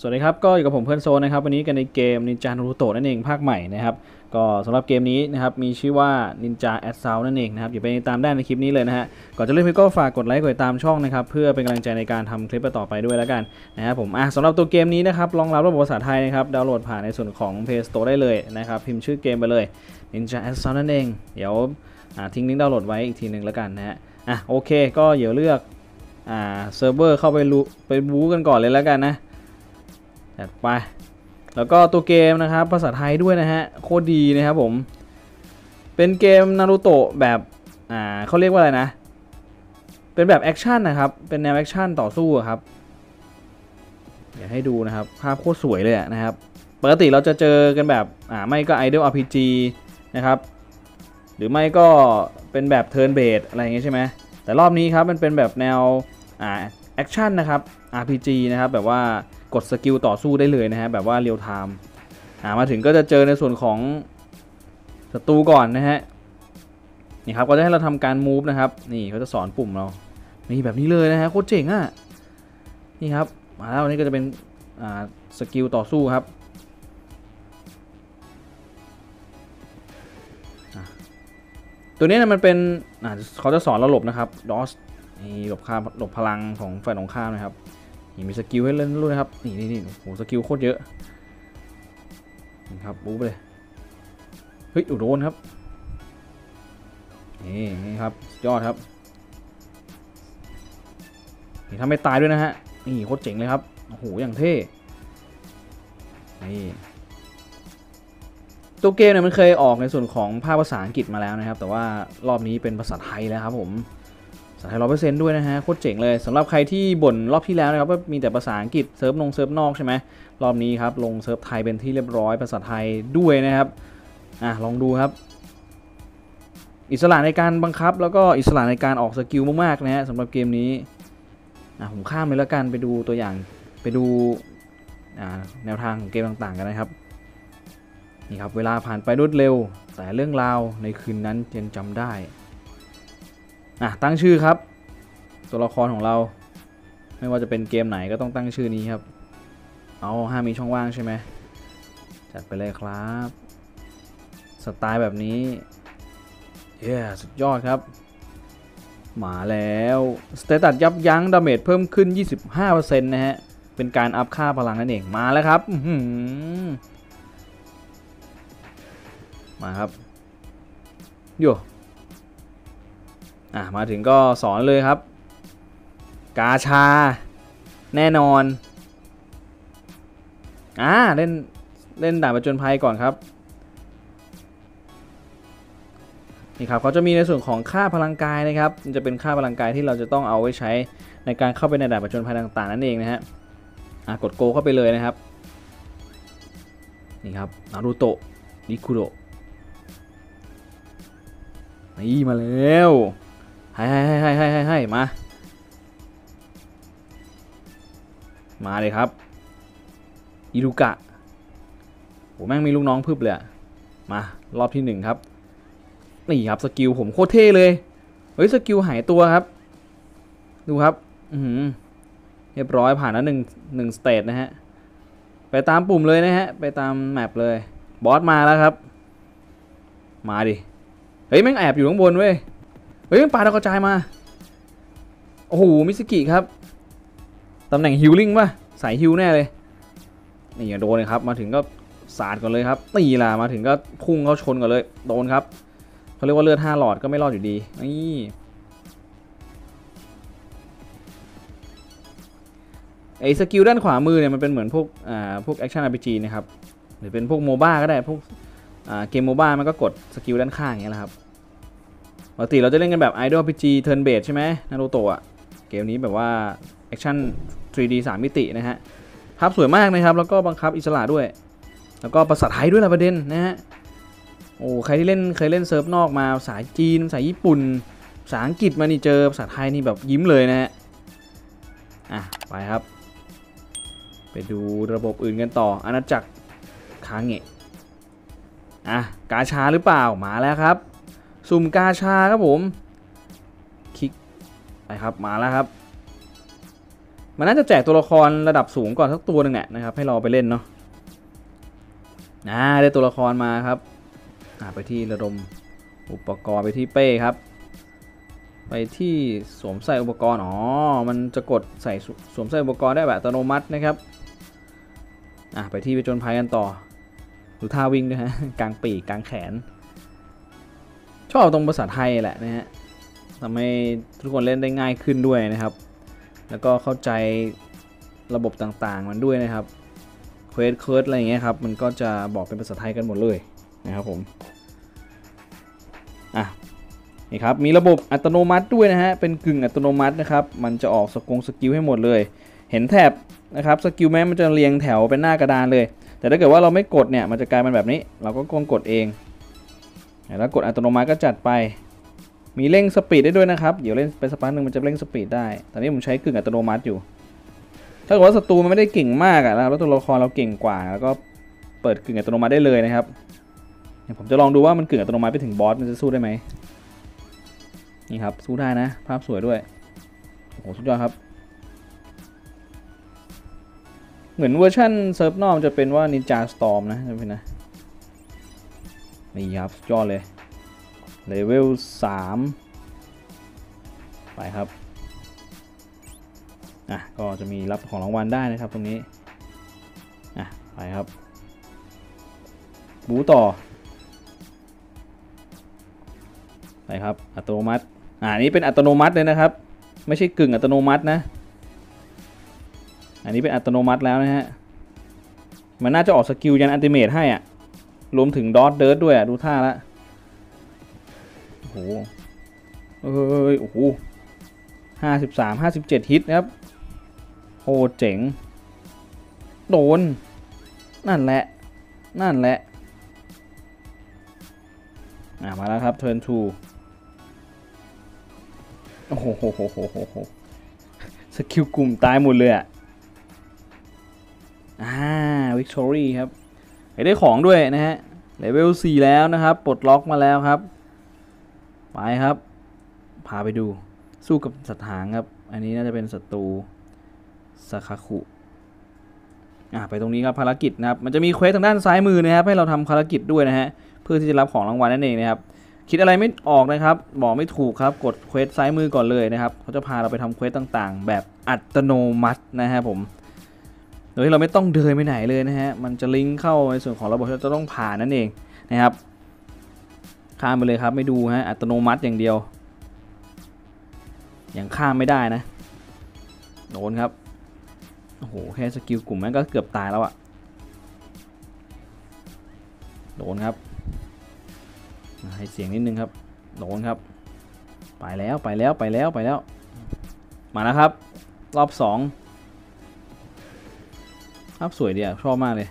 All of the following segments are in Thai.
สวัสดีครับก็อยู่กับผมเพื่อนโซนนะครับวันนี้กันในเกม Ninja Naruto นั่นเองภาคใหม่นะครับก็สำหรับเกมนี้นะครับมีชื่อว่า Ninja Assault นั่นเองนะครับอย่าไปตามได้ในคลิปนี้เลยนะฮะก่อนจะเริ่มก็ฝากกดไลค์กดติดตามช่องนะครับเพื่อเป็นกำลังใจในการทำคลิปต่อไปด้วยแล้วกันนะครับผมสำหรับตัวเกมนี้นะครับรองรับระบบภาษาไทยนะครับดาวน์โหลดผ่านในส่วนของ Play Store ได้เลยนะครับพิมพ์ชื่อเกมไปเลย Ninja Assault นั่นเองเดี๋ยวทิ้งลิงก์ดาวน์โหลดไว้อีกทีนึงแล้วกันนะฮะโอเคก็เดี๋ยวเลือกเซิร์ฟเวอร์เข้าไปบู๊กันก่อนเลยแล้วกันนะจัดไปแล้วก็ตัวเกมนะครับภาษาไทยด้วยนะฮะโคตรดีนะครับผมเป็นเกมนารูโตะแบบเขาเรียกว่าอะไรนะเป็นแบบแอคชั่นนะครับเป็นแนวแอคชั่นต่อสู้ครับอยากให้ดูนะครับภาพโคตรสวยเลยนะครับปกติเราจะเจอกันแบบไม่ก็ Idol RPG นะครับหรือไม่ก็เป็นแบบ Turn Based อะไรอย่างเงี้ยใช่ไหมแต่รอบนี้ครับมันเป็นแบบแนวแอคชั่นนะครับ RPG นะครับแบบว่ากดสกิลต่อสู้ได้เลยนะฮะแบบว่าเรียลไทม์มาถึงก็จะเจอในส่วนของศัตรูก่อนนะฮะนี่ครับก็จะให้เราทำการมูฟนะครับนี่เขาจะสอนปุ่มเรานี่แบบนี้เลยนะฮะโคตรเจ๋งอ่ะนี่ครับมาแล้วอันนี้ก็จะเป็นสกิลต่อสู้ครับตัวนี้มันเป็นเขาจะสอนเราหลบนะครับดอสนี่หลบพลังของฝ่ายตรงข้ามนะครับนี่มีสกิลให้เล่นรู้นะครับนี่โอ้โหสกิลโคตรเยอะนี่ครับบู๊ไปเลยเฮ้ยโดนครับนี่ครับยอดครับนี่ทำไม่ตายด้วยนะฮะนี่โคตรเจ๋งเลยครับโอ้โหอย่างเท่นี่ตัวเกมเนี่ยมันเคยออกในส่วนของภาษาอังกฤษมาแล้วนะครับแต่ว่ารอบนี้เป็นภาษาไทยแล้วครับผมภาษาไทย100%ด้วยนะฮะโคตรเจ๋งเลยสำหรับใครที่บ่นรอบที่แล้วนะครับว่ามีแต่ภาษาอังกฤษเซิร์ฟนอกใช่ไหมรอบนี้ครับลงเซิร์ฟไทยเป็นที่เรียบร้อยภาษาไทยด้วยนะครับลองดูครับอิสระในการบังคับแล้วก็อิสระในการออกสกิลมากๆนะฮะสำหรับเกมนี้ผมข้ามเลยแล้วกันไปดูตัวอย่างไปดูแนวทางของเกมต่างๆกันนะครับนี่ครับเวลาผ่านไปรวดเร็วแต่เรื่องราวในคืนนั้นยังจำได้ตั้งชื่อครับตัวละครของเราไม่ว่าจะเป็นเกมไหนก็ต้องตั้งชื่อนี้ครับห้ามมีช่องว่างใช่ไหมจัดไปเลยครับสไตล์แบบนี้สุดยอดครับมาแล้วสเตตัสยับยั้งดาเมจเพิ่มขึ้น 25% นะฮะเป็นการอัพค่าพลังนั่นเองมาแล้วครับมาครับโย่มาถึงก็สอนเลยครับกาชาแน่นอนเล่นด่านผจญภัยก่อนครับนี่ครับเขาจะมีในส่วนของค่าพลังกายนะครับมันจะเป็นค่าพลังกายที่เราจะต้องเอาไว้ใช้ในการเข้าไปในด่านผจญภัยต่างๆนั่นเองนะฮะกดโกเข้าไปเลยนะครับนี่ครับนารูโตะนิคุโระนี่มาแล้วให้มาเลยครับอิรุกะโหแม่งมีลูกน้องพึบเลยมารอบที่1ครับนี่ครับสกิลผมโคตรเท่เลยเฮ้ยสกิลหายตัวครับดูครับเรียบร้อยผ่านแล้วหนึ่งสเตจนะฮะไปตามปุ่มเลยนะฮะไปตามแมปเลยบอสมาแล้วครับมาดิเฮ้ยแม่งแอบอยู่ข้างบนเว้ยเฮ้ยแม่งปาดาวกระจายมาโอ้โหมิสกิครับตำแหน่งฮิลลิ่งป่ะสายฮิลแน่เลยนี่โดนเลยครับมาถึงก็สาดก่อนเลยครับตีล่ะมาถึงก็พุ่งเข้าชนก่อนเลยโดนครับเขาเรียกว่าเลือด5 หลอดก็ไม่รอดอยู่ดีนี่ไอ้สกิลด้านขวามือเนี่ยมันเป็นเหมือนพวกแอคชั่น RPG นะครับหรือเป็นพวกโมบ้าก็ได้พวกเกมโมบ้ามันก็กดสกิลด้านข้างอย่างเงี้ยแหละครับปกติเราจะเล่นกันแบบ Idol RPG Turn Based ใช่ไหมนารูโตะเกมนี้แบบว่าแอคชั่น 3D 3 มิตินะฮะภาพสวยมากนะครับแล้วก็บังคับอิสระด้วยแล้วก็ภาษาไทยด้วยล่ะประเด็นนะฮะโอ้ใครที่เคยเล่นเซิร์ฟนอกมาภาษาจีนภาษาญี่ปุ่นภาษาอังกฤษมานี่เจอภาษาไทยนี่แบบยิ้มเลยนะฮะไปครับไปดูระบบอื่นกันต่ออาณาจักรคาเงะกาชาหรือเปล่ามาแล้วครับสุ่มกาชาครับผมคลิกไปครับมาแล้วครับมันน่าจะแจกตัวละครระดับสูงก่อนสักตัวหนึ่งเนี่ยนะครับให้เราไปเล่นเนาะได้ตัวละครมาครับไปที่ระดมอุปกรณ์ไปที่เป้ครับไปที่สวมใส่อุปกรณ์มันจะกดใส่สวมใส่อุปกรณ์ได้แบบอัตโนมัตินะครับไปที่ไปจนภัยกันต่อดูท่าวิ่งด้วยฮะกลางปีกกลางแขนชอบตรงภาษาไทยแหละนะฮะทำให้ทุกคนเล่นได้ง่ายขึ้นด้วยนะครับแล้วก็เข้าใจระบบต่างๆมันด้วยนะครับเคิร์ดอะไรอย่างเงี้ยครับมันก็จะบอกเป็นภาษาไทยกันหมดเลยนะครับผมนี่ครับมีระบบอัตโนมัติด้วยนะฮะเป็นกึ่งอัตโนมัตินะครับมันจะออกสกิลให้หมดเลยเห็นแถบนะครับสกิลแม้มันจะเรียงแถวเป็นหน้ากระดานเลยแต่ถ้าเกิดว่าเราไม่กดเนี่ยมันจะกลายเป็นแบบนี้เราก็กดเองแล้วกดอัตโนมัติก็จัดไปมีเร่งสปีดได้ด้วยนะครับเดี๋ยวเล่นไปสักพักนึงมันจะเร่งสปีดได้ตอนนี้ผมใช้กึ่งอัตโนมัติอยู่ถ้าเกิดว่าศัตรูมันไม่ได้เก่งมากแล้วตัวละครเราเก่งกว่าแล้วก็เปิดกึ่งอัตโนมัติได้เลยนะครับผมจะลองดูว่ามันกึ่งอัตโนมัติไปถึงบอสมันจะสู้ได้ไหมนี่ครับสู้ได้นะภาพสวยด้วยโอ้โหสุดยอดครับเหมือนเวอร์ชันเซิร์ฟนอกจะเป็นว่า Ninja Storm นะจำเป็นนะนี่ครับสุดยอดเลยเลเวล3ไปครับก็จะมีรับของรางวัลได้นะครับตรงนี้ไปครับบูต่อไปครับอัตโนมัติอันนี้เป็นอัตโนมัติเลยนะครับไม่ใช่กึ่งอัตโนมัตินะอันนี้เป็นอัตโนมัติแล้วนะฮะมันน่าจะออกสกิลยันอัลติเมทให้รวมถึงดอทเดิร์ดด้วยดูท่าละโอ้โหโอ้โห57ฮิตนะครับโหเจ๋งโดนนั่นแหละมาแล้วครับเทิร์น2โอ้โหสกิลกลุ่มตายหมดเลยวิกตอรี่ครับได้ของด้วยนะฮะเลเวล4แล้วนะครับปลดล็อกมาแล้วครับไปครับพาไปดูสู้กับสัตว์หางครับอันนี้น่าจะเป็นศัตรูซาคาคุไปตรงนี้ครับภารกิจนะครับมันจะมีเควสทางด้านซ้ายมือนะครับให้เราทำภารกิจด้วยนะฮะเพื่อที่จะรับของรางวัลนั่นเองนะครับคิดอะไรไม่ออกนะครับบอกไม่ถูกครับกดเควสซ้ายมือก่อนเลยนะครับเขาจะพาเราไปทำเควสต่างๆแบบอัตโนมัตินะฮะผมโดยที่เราไม่ต้องเดินไปไหนเลยนะฮะมันจะลิงก์เข้าในส่วนของระบบที่เราจะต้องผ่านนั่นเองนะครับข้ามไปเลยครับไม่ดูฮะอัตโนมัติอย่างเดียวอย่างข้ามไม่ได้นะโดนครับโอ้โหแค่สกิลกลุ่มนั้นก็เกือบตายแล้วโดนครับให้เสียงนิดนึงครับโดนครับไปแล้วมาแล้วครับรอบ2ภาพสวยดีชอบมากเลย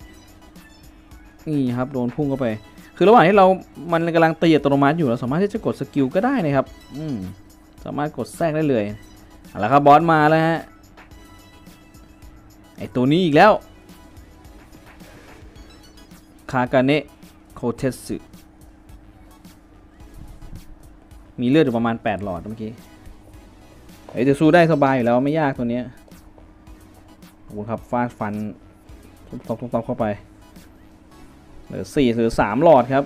นี่ครับโดนพุ่งเข้าไปคือระหว่างที่มันกำลังตีอัตโนมัติอยู่เราสามารถที่จะกดสกิลก็ได้นะครับสามารถกดแทรกได้เลยแล้วครับบอสมาแล้วฮะไอตัวนี้อีกแล้วคากาเนะโคเทสึมีเลือดอยู่ประมาณ8หลอดเมื่อกี้จะสู้ได้สบายอยู่แล้วไม่ยากตัวนี้ขอบคุณครับฟาดฟันตบเข้าไปเหลือ4หรือ3หลอดครับ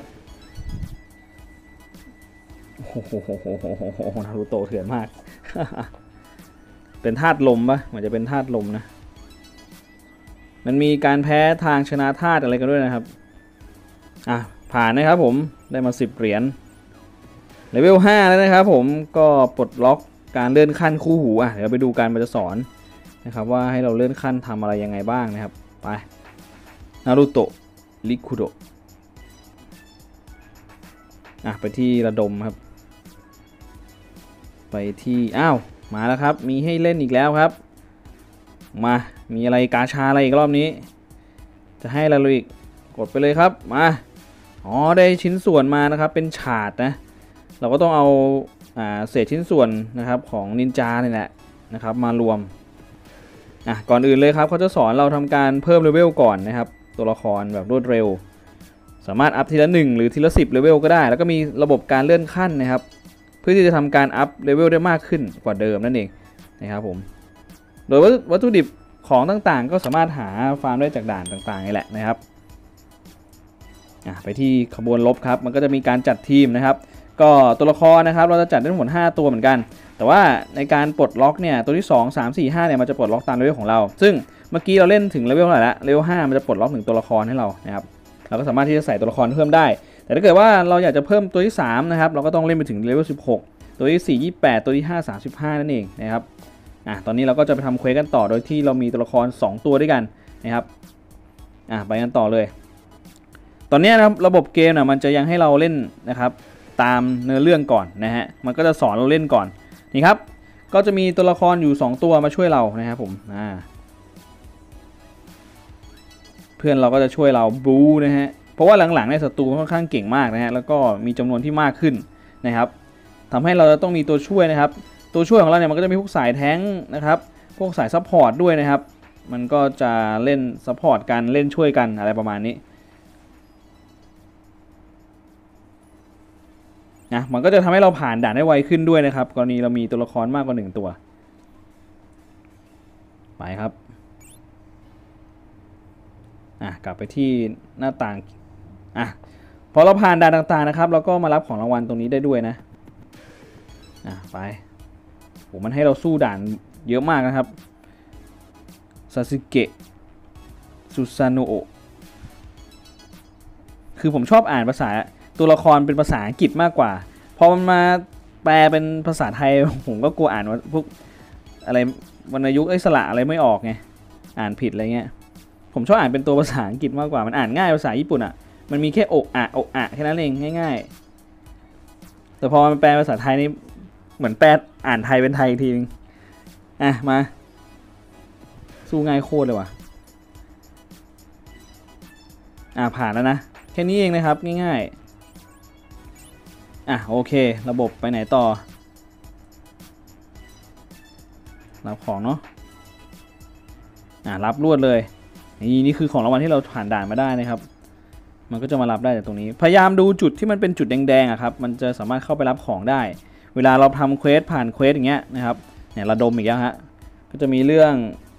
โอ้โหนารูโตะเถื่อนมากเป็นธาตุลมปะเหมือนจะเป็นธาตุลมนะมันมีการแพ้ทางชนะธาตุอะไรกันด้วยนะครับผ่านนะครับผมได้มา10เหรียญเลเวล5แล้วนะครับผมก็ปลดล็อกการเลื่อนขั้นคู่หูเดี๋ยวไปดูการมันจะสอนนะครับว่าให้เราเลื่อนขั้นทำอะไรยังไงบ้างนะครับไปนารูโตะริคุโดะไปที่ระดมครับไปที่มาแล้วครับมีให้เล่นอีกแล้วครับมีอะไรกาชาอะไรอีกรอบนี้จะให้อะไรอีกกดไปเลยครับมาได้ชิ้นส่วนมานะครับเป็นฉาดนะเราก็ต้องเอาเศษชิ้นส่วนนะครับของนินจาเนี่ยแหละนะครับมารวมก่อนอื่นเลยครับเขาจะสอนเราทำการเพิ่มเลเวลก่อนนะครับตัวละครแบบรวดเร็วสามารถอัพทีละ1หรือทีละ10เลเวลก็ได้แล้วก็มีระบบการเลื่อนขั้นนะครับเพื่อที่จะทำการอัพเลเวลได้มากขึ้นกว่าเดิมนั่นเองนะครับผมโดยวัตถุดิบของต่างๆก็สามารถหาฟาร์มได้จากด่านต่างๆนี่แหละนะครับไปที่ขบวนรบครับมันก็จะมีการจัดทีมนะครับก็ตัวละครนะครับเราจะจัดได้ทั้งหมด5ตัวเหมือนกันแต่ว่าในการปลดล็อกเนี่ยตัวที่2 3 4 5เนี่ยมันจะปลดล็อกตามเลเวลของเราซึ่งเมื่อกี้เราเล่นถึงเลเวลเท่าไหร่ละเลเวล5มันจะปลดล็อก1ตัวละครให้เรานะครับเราก็สามารถที่จะใส่ตัวละครเพิ่มได้แต่ถ้าเกิดว่าเราอยากจะเพิ่มตัวที่3นะครับเราก็ต้องเล่นไปถึงเลเวล16ตัวที่4 28ตัวที่5 35นั่นเองนะครับตอนนี้เราก็จะไปทำเควสกันต่อโดยที่เรามีตัวละคร2ตัวด้วยกันนะครับไปกันต่อเลยตอนนี้นะครับระบบเกมมันจะยังให้เราเล่นนะครับตามเนื้อเรื่องก่อนนะฮะมันก็จะสอนเราเล่นก่อนนี่ครับก็จะมีตัวละครอยู่2ตัวมาช่วยเรานะครับผมเพื่อนเราก็จะช่วยเราบู๊นะฮะเพราะว่าหลังๆในศัตรูค่อนข้างเก่งมากนะฮะแล้วก็มีจำนวนที่มากขึ้นนะครับทำให้เราจะต้องมีตัวช่วยนะครับตัวช่วยของเราเนี่ยมันก็จะมีพวกสายแท้งนะครับพวกสายซัพพอร์ตด้วยนะครับมันก็จะเล่นซัพพอร์ตกันเล่นช่วยกันอะไรประมาณนี้มันก็จะทำให้เราผ่านด่านได้ไวขึ้นด้วยนะครับกรณีเรามีตัวละครมากกว่า1ตัวไปครับกลับไปที่หน้าต่างพอเราผ่านด่านต่างๆนะครับเราก็มารับของรางวัลตรงนี้ได้ด้วยนะไปมันให้เราสู้ด่านเยอะมากนะครับซาสึเกะซูซาโนะคือผมชอบอ่านภาษาตัวละครเป็นภาษาอังกฤษมากกว่าพอมันมาแปลเป็นภาษาไทยผมก็กลัวอ่านว่าพวกอะไรวรรณยุกต์สระอะไรไม่ออกไงอ่านผิดอะไรเงี้ยผมชอบอ่านเป็นตัวภาษาอังกฤษมากกว่ามันอ่านง่ายภาษาญี่ปุ่นมันมีแค่โอะแค่นั้นเองง่ายๆแต่พอมันแปลภาษาไทยนี่เหมือนแปลอ่านไทยเป็นไทยทีนึงมาสู้ง่ายโคตรเลยว่ะผ่านแล้วนะแค่นี้เองนะครับง่ายๆโอเครับบบไปไหนต่อรับของเนาะรับรวดเลยนี่คือของรางวัลที่เราผ่านด่านมาได้นะครับมันก็จะมารับได้จากตรงนี้พยายามดูจุดที่มันเป็นจุดแดงๆครับมันจะสามารถเข้าไปรับของได้เวลาเราทำเควสผ่านเควสอย่างเงี้ยนะครับเนี่ยระดมอีกแล้วฮะก็จะมีเรื่อง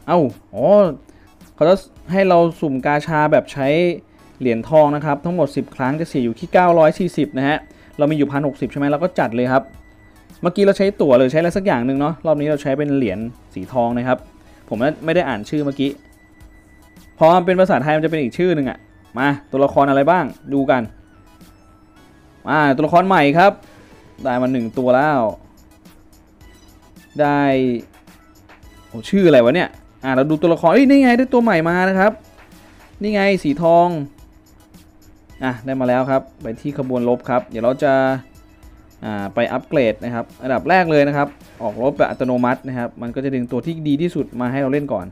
เขาจะให้เราสุ่มกาชาแบบใช้เหรียญทองนะครับทั้งหมด10ครั้งจะเสียอยู่ที่940นะฮะเรามีอยู่1,060ใช่ไหมเราก็จัดเลยครับเมื่อกี้เราใช้ตั๋วเลยใช้อะไรสักอย่างหนึ่งเนาะรอบนี้เราใช้เป็นเหรียญสีทองนะครับผมไม่ได้อ่านชื่อเมื่อกี้พอมันเป็นภาษาไทยมันจะเป็นอีกชื่อหนึ่งมาตัวละครอะไรบ้างดูกันตัวละครใหม่ครับได้มา1ตัวแล้วได้ชื่ออะไรวะเนี่ยเราดูตัวละครนี่ไงได้ตัวใหม่มานะครับนี่ไงสีทองได้มาแล้วครับไปที่ขบวนรบครับเดี๋ยวเราจะไปอัปเกรดนะครับอันดับแรกเลยนะครับออกรบแบบอัตโนมัตินะครับมันก็จะดึงตัวที่ดีที่สุดมาให้เราเล่นก่อน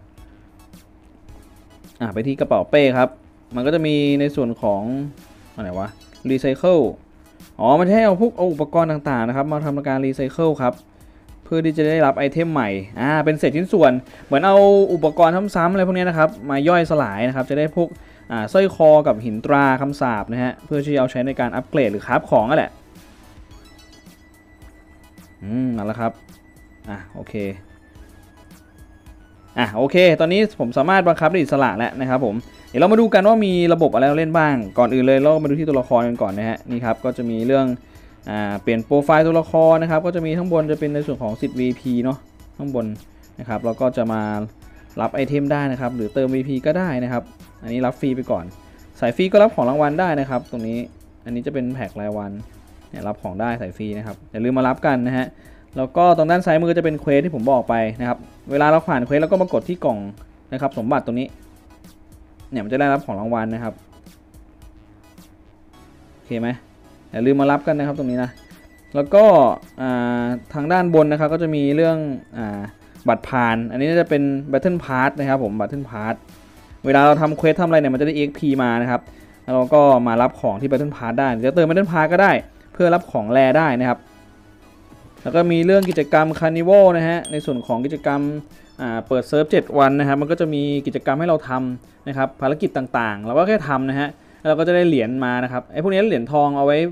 ไปที่กระเป๋าเป้ครับมันก็จะมีในส่วนของอะไรวะรีไซเคิลมันจะให้เอาพวกอุปกรณ์ต่างๆนะครับมาทำการรีไซเคิลครับเพื่อที่จะได้รับไอเทมใหม่เป็นเศษชิ้นส่วนเหมือนเอาอุปกรณ์ซ้ำๆอะไรพวกนี้นะครับมาย่อยสลายนะครับจะได้พวกสร้อยคอกับหินตราคำสาปนะฮะเพื่อที่จะเอาใช้ในการอัปเกรดหรือคราฟของนั่นแหละนั่นแหละครับโอเคโอเคตอนนี้ผมสามารถบังคับได้อิสระแล้วนะครับผมเดี๋ยวเรามาดูกันว่ามีระบบอะไรเล่นบ้างก่อนอื่นเลยเรามาดูที่ตัวละครกันก่อนนะฮะนี่ครับก็จะมีเรื่องเปลี่ยนโปรไฟล์ตัวละครนะครับก็จะมีข้างบนจะเป็นในส่วนของสิทธิ์ VP เนาะข้างบนนะครับเราก็จะมารับไอเทมได้นะครับหรือเติม VP ก็ได้นะครับอันนี้รับฟรีไปก่อนสายฟรีก็รับของรางวัลได้นะครับตรงนี้อันนี้จะเป็นแพ็ครายวันเนี่ยรับของได้สายฟรีนะครับอย่าลืมมารับกันนะฮะแล้วก็ตรงด้านซ้ายมือจะเป็นเควสที่ผมบอกไปนะครับเวลาเราผ่านเควสแล้วก็มากดที่กล่องนะครับสมบัติตรงนี้เนี่ยมันจะได้รับของรางวัลนะครับโอเคไหมอย่าลืมมารับกันนะครับตรงนี้นะแล้วก็ทางด้านบนนะครับก็จะมีเรื่องบัตรผ่านอันนี้จะเป็น Battle Pass นะครับผม Battle Pass เวลาเราทำเควสทำอะไรเนี่ยมันจะได้ EXP มานะครับแล้วเราก็มารับของที่ Battle Pass ได้จะเติม Battle Pass ก็ได้เพื่อรับของแรได้นะครับแล้วก็มีเรื่องกิจกรรม Carnival นะฮะในส่วนของกิจกรรมเปิดเซิร์ฟ7วันนะครับมันก็จะมีกิจกรรมให้เราทำนะครับภารกิจต่างๆเราก็แค่ทำนะฮะเราก็จะได้เหรียญมานะครับไอ้พวกนี้เหรียญทองเอาไว้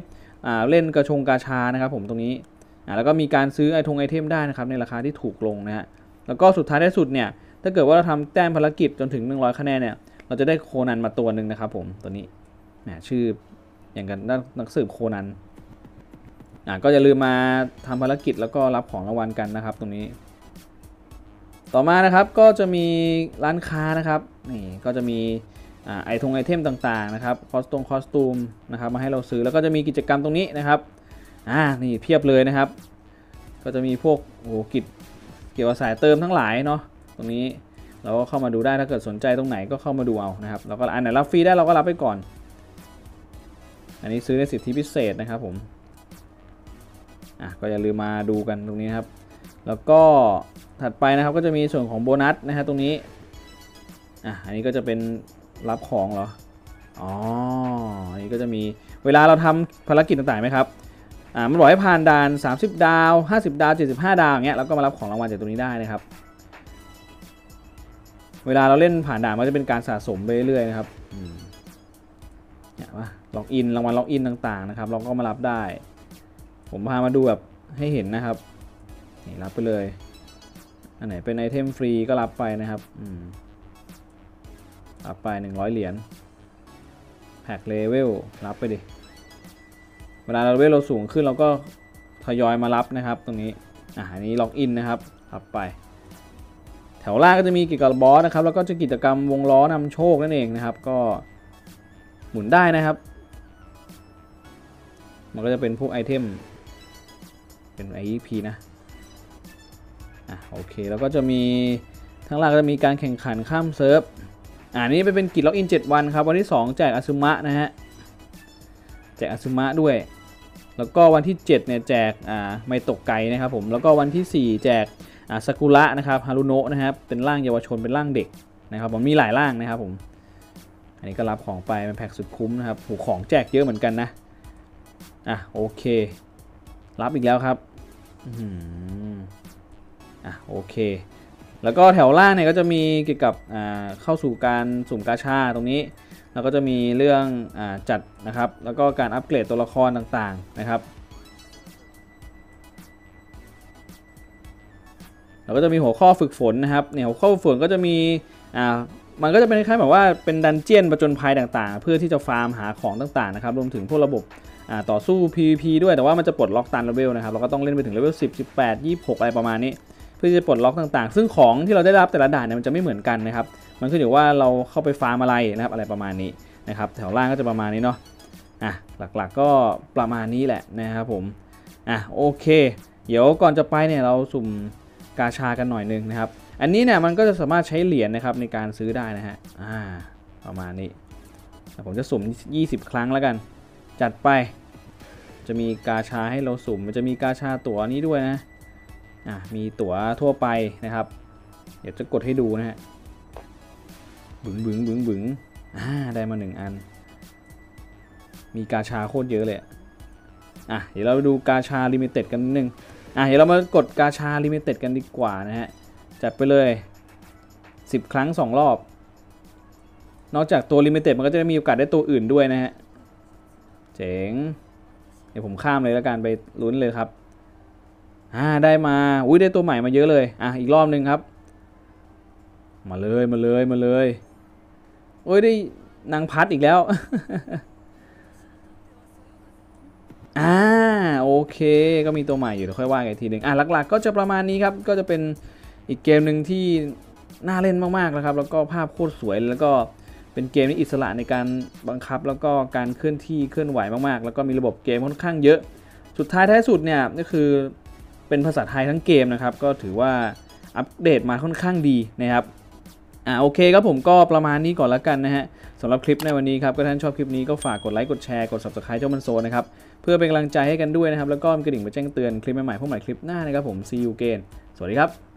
เล่นกาชานะครับผมตรงนี้แล้วก็มีการซื้อไอเทมได้นะครับในราคาที่ถูกลงนะฮะแล้วก็สุดท้ายท้ายสุดเนี่ยถ้าเกิดว่าเราทำแต้มภารกิจจนถึง100คะแนนเนี่ยเราจะได้โคนันมาตัวหนึ่งนะครับผมตัวนี้ชื่ออย่างกันนักสืบโคนันก็อย่าลืมมาทำภารกิจแล้วก็รับของรางวัลกันนะครับตรงนี้ต่อมานะครับก็จะมีร้านค้านะครับนี่ก็จะมีไอเทมต่างๆนะครับคอสตูมนะครับมาให้เราซื้อแล้วก็จะมีกิจกรรมตรงนี้นะครับนี่เพียบเลยนะครับก็จะมีพวกกิจเกี่ยวกับสายเติมทั้งหลายเนาะตรงนี้เราก็เข้ามาดูได้ถ้าเกิดสนใจตรงไหนก็เข้ามาดูเอานะครับแล้วก็อันไหนรับฟรีได้เราก็รับไปก่อนอันนี้ซื้อในสิทธิพิเศษนะครับผมก็อย่าลืมมาดูกันตรงนี้ครับแล้วก็ถัดไปนะครับก็จะมีส่วนของโบนัสนะฮะตรงนี้อันนี้ก็จะเป็นรับของเหรออันนี้ก็จะมีเวลาเราทำภารกิจต่างๆไหมครับมันบอกให้ผ่านด่าน30ดาว50ดาว75ดาวอย่างเงี้ยแล้วก็มารับของรางวัลจากตรงนี้ได้นะครับเวลาเราเล่นผ่านด่านมันจะเป็นการสะสมไปเรื่อยๆนะครับเนี่ยว่าล็อกอินรางวัลล็อกอินต่างๆนะครับเราก็มารับได้ผมพามาดูแบบให้เห็นนะครับนี่รับไปเลยอันไหนเป็นไอเทมฟรีก็รับไปนะครับรับไป100เหรียญแพ็คเลเวลรับไปดิเวลาเลเวลเราสูงขึ้นเราก็ทยอยมารับนะครับตรงนี้อันนี้ล็อกอินนะครับรับไปแถวล่างก็จะมีกิจกรรมบอสนะครับแล้วก็จะกิจกรรมวงล้อนำโชคนั่นเองนะครับก็หมุนได้นะครับมันก็จะเป็นพวกไอเทมเป็น IEP นะโอเคแล้วก็จะมีทั้งล่างก็จะมีการแข่งขันข้ามเซิร์ฟนี้เป็นกิจล็อกอิน7วันครับวันที่2แจกอาซึมะนะฮะแจกอาซึมะด้วยแล้วก็วันที่7เนี่ยแจกไม่ตกไกนะครับผมแล้วก็วันที่4แจกซากุระนะครับฮารุโนะนะครับเป็นร่างเยาวชนเป็นร่างเด็กนะครับผมมีหลายร่างนะครับผมอันนี้ก็รับของไปเป็นแพ็กสุดคุ้มนะครับของแจกเยอะเหมือนกันนะโอเครับอีกแล้วครับโอเคแล้วก็แถวล่างเนี่ยก็จะมีเกี่ยวกับเข้าสู่การสุ่มกาชาตรงนี้แล้วก็จะมีเรื่องจัดนะครับแล้วก็การอัปเกรดตัวละครต่างๆนะครับแล้วก็จะมีหัวข้อฝึกฝนนะครับเนี่ยหัวข้อฝึกฝนก็จะมีมันก็จะเป็นคล้ายๆแบบว่าเป็นดันเจี้ยนประจนภัยต่างๆเพื่อที่จะฟาร์มหาของต่างๆนะครับรวมถึงพวกระบบต่อสู้ PVP ด้วยแต่ว่ามันจะปลดล็อกตามเลเวลนะครับเราก็ต้องเล่นไปถึงเลเวล10 18 26อะไรประมาณนี้เพื่อจะปลดล็อกต่างๆซึ่งของที่เราได้รับแต่ละด่านเนี่ยมันจะไม่เหมือนกันนะครับมันขึ้นอยู่ว่าเราเข้าไปฟาร์มอะไรนะครับอะไรประมาณนี้นะครับแถวล่างก็จะประมาณนี้เนาะหลักๆก็ประมาณนี้แหละนะครับผมโอเคเดี๋ยวก่อนจะไปเนี่ยเราสุ่มกาชากันหน่อยนึงนะครับอันนี้เนี่ยมันก็จะสามารถใช้เหรียญนะครับในการซื้อได้นะฮะประมาณนี้ผมจะสุ่ม20ครั้งแล้วกันจัดไปจะมีกาชาให้เราสุ่มมันจะมีกาชาตั๋วนี้ด้วยนะมีตั๋วทั่วไปนะครับเดี๋ยวจะกดให้ดูนะฮะบึ๋งได้มา1อันมีกาชาโคตรเยอะเลยเดี๋ยวเราดูกาชาลิมิเต็ดกันนิดนึงเดี๋ยวเรามากดกาชาลิมิเต็ดกันดีกว่านะฮะจัดไปเลย10ครั้ง2รอบนอกจากตัวลิมิเต็ดมันก็จะมีโอกาสได้ตัวอื่นด้วยนะฮะเจ๋งเดี๋ยวผมข้ามเลยแล้วกันไปลุ้นเลยครับได้มาได้ตัวใหม่มาเยอะเลยอีกรอบนึงครับมาเลยได้นางพัดอีกแล้ว โอเคก็มีตัวใหม่อยู่เดี๋ยวค่อยว่ากันอีกทีนึงหลักๆก็จะประมาณนี้ครับก็จะเป็นอีกเกมหนึ่งที่น่าเล่นมากๆนะครับแล้วก็ภาพโคตรสวยแล้วก็เป็นเกมที่อิสระในการบังคับแล้วก็การเคลื่อนที่เคลื่อนไหวมากๆแล้วก็มีระบบเกมค่อนข้างเยอะสุดท้ายท้ายสุดเนี่ยก็คือเป็นภาษาไทยทั้งเกมนะครับก็ถือว่าอัปเดตมาค่อนข้างดีนะครับโอเคครับผมก็ประมาณนี้ก่อนแล้วกันนะฮะสำหรับคลิปในวันนี้ครับก็ท่านชอบคลิปนี้ก็ฝากกดไลค์กดแชร์กด Subscribe เจ้ามันโซนะครับเพื่อเป็นกำลังใจให้กันด้วยนะครับแล้วก็มีกระดิ่งมาแจ้งเตือนคลิปใหม่ๆพวกใหม่คลิปหน้านะครับผม See you again สวัสดีครับ